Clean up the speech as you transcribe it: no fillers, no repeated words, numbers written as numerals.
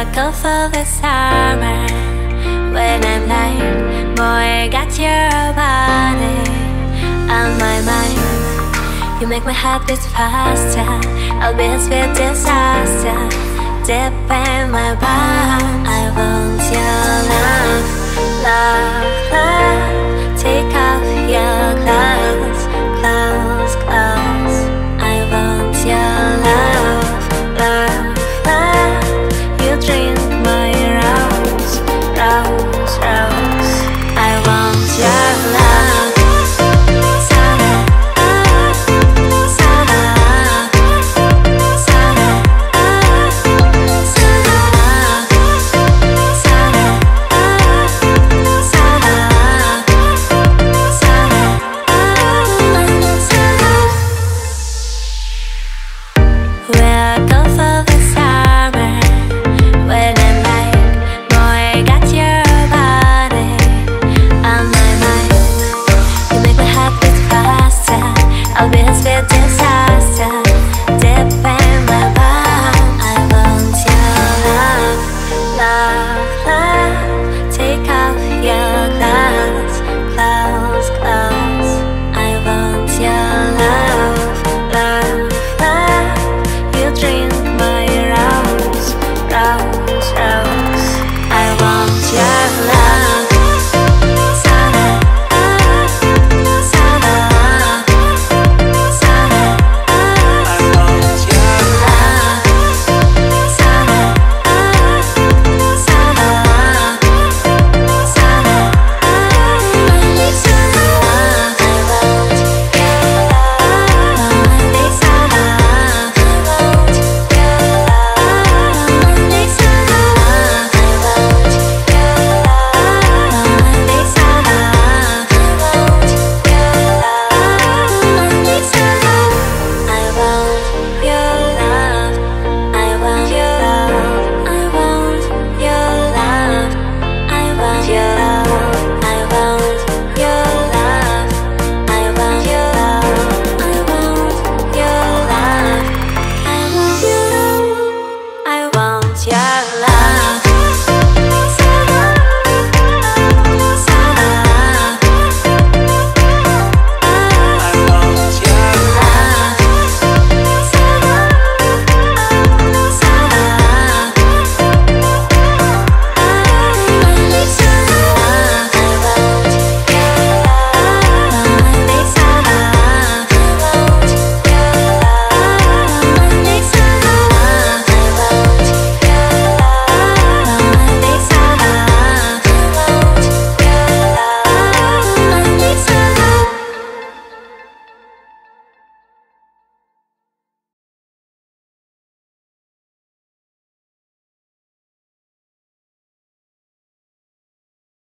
cold for the summer. When I'm lying, boy, I got your body on my mind. You make my heart beat faster. I'll be a sweet disaster. Deep in my bones, I want your love, love, love.